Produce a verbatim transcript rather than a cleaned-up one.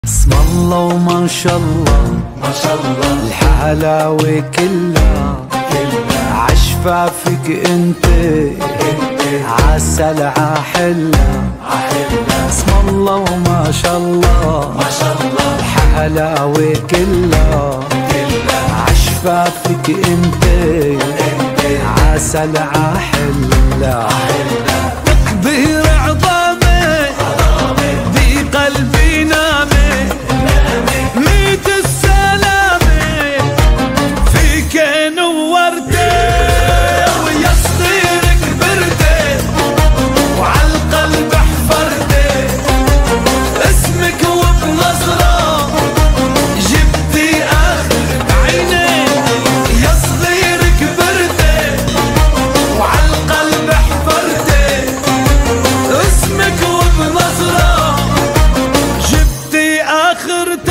اسم الله وما شاء الله ما شاء الله الحلاوة كلها عشفافك انت عسل عحلة اسم الله وما شاء الله ما شاء الله الحلاوة كلها عشفافك انت عسل عحلة تكبير عظامي بقلبي نامي ميت السلامي فيك نورتي ويا صغير كبرتي وعالقلب حفرتي اسمك وبنظرة جبتي اخر بعيني يا صغير كبرتي وعالقلب حفرتي اسمك وبنظرة جبتي اخرتي